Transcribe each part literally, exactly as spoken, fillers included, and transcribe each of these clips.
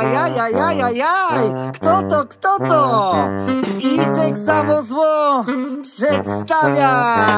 Ajajajajajajajaj, kto to, kto to? Icek samo zło przedstawia.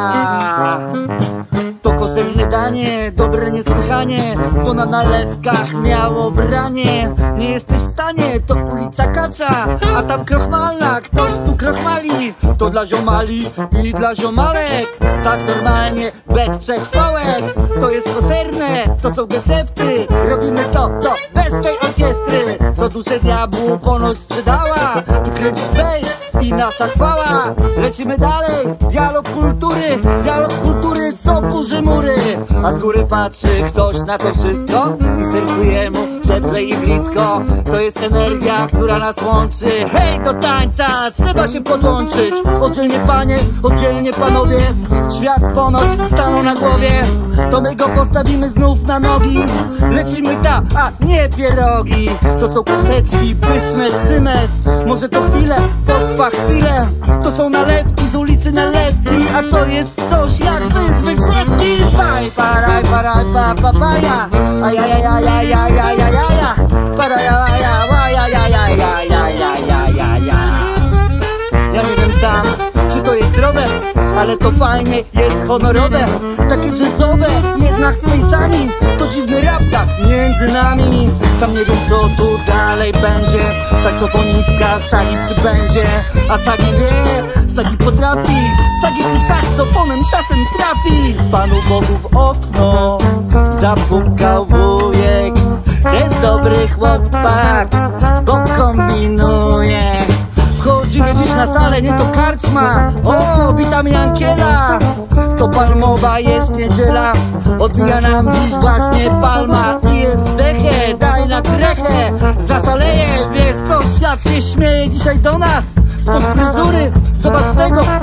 To koszerne danie, dobre niesłychanie, to na nalewkach miało branie. Nie jesteś w stanie, to ulica Kacza, a tam krochmalna, ktoś tu krochmali. To dla ziomali i dla ziomalek, tak normalnie, bez przechwałek. To jest koszerne, to są geszefty, robimy to, to bez tej orkiestry. Co duszę diabłu ponoć sprzedała, tu kręcisz bass i nasza chwała. Lecimy dalej, dialog kultury, dialog kultury, co burzy mury. A z góry patrzy ktoś na to wszystko i sercu jemu cieplej i blisko. To jest energia, która nas łączy. Hej, do tańca trzeba się podłączyć. Oddzielnie panie, oddzielnie panowie, świat ponoć stanął na głowie. To my go postawimy znów na nogi. Lecimy ta, a nie pierogi. To są kuszeczki, pyszne, cymes. Może to chwilę, potrwa chwilę. To są nalewki z ulicy Nalewki, a to jest coś jakby z wygrzewki. Paj, paraj, paraj, pa, papaja. Ajajajajajajajajaja. Parajajaja, wajajajajajajajajaja. Ja nie wiem sam, czy to jest zdrowe, ale to fajnie jest honorowe. Takie jazzowe, jednak z pejsami. To dziwny rap tak między nami. Sam nie wiem, co tu dalej będzie. Saksofonistka Sagi przybędzie, a Sagi wie, Sagi potrafi. Sagi tym saksofonem czasem trafi. Panu Bogu w okno zapukał wujek. Jest dobry chłopak, bo kombinuje. Wchodzimy dziś na salę, nie to karczma. O, witamy Ankiela. To palmowa jest niedziela. Odbija nam dziś właśnie palma i jest wdechę, daj na krechę. Zaszaleje, wiesz co, świat się śmieje dzisiaj do nas. Spod fryzury, zobacz tego